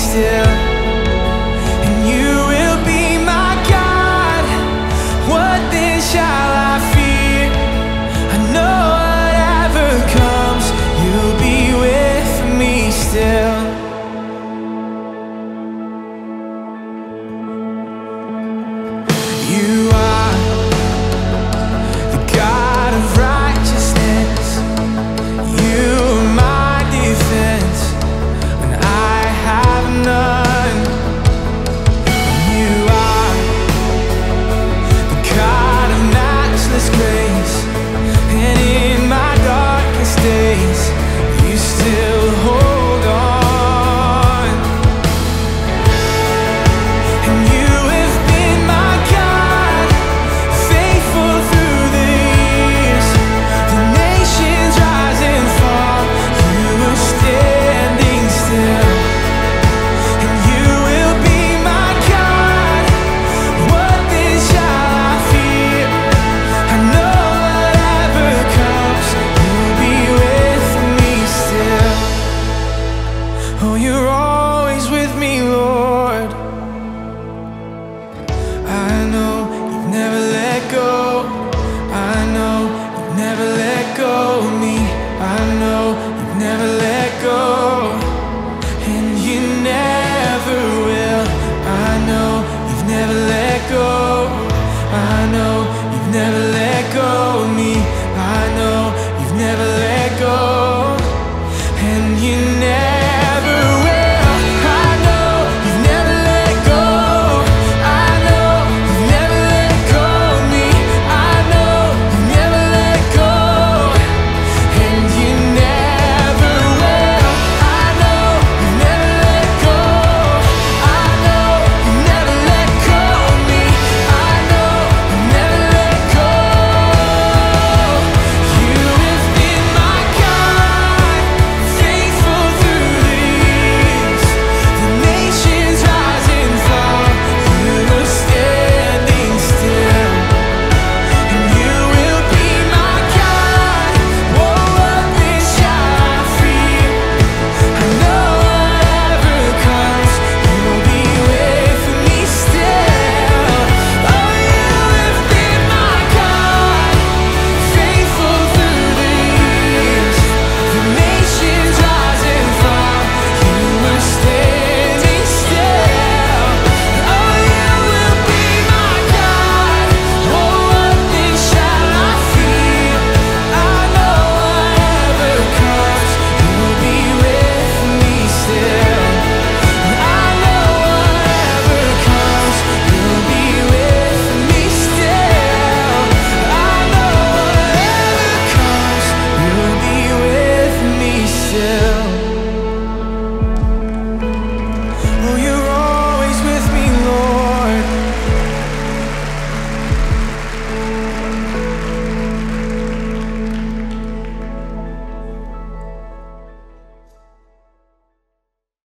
still. And you will be my God. What then shall I fear? I know whatever comes, you'll be with me still. You are the God of righteousness. You are my defense when I have none. You are the God of matchless grace, and in my darkest days, you still hold on. And you have been my God, faithful through the years. The nations rise and fall, you are standing still. And you will be my God. What then shall I fear? I know whatever comes, you'll be with me still. Oh, you're all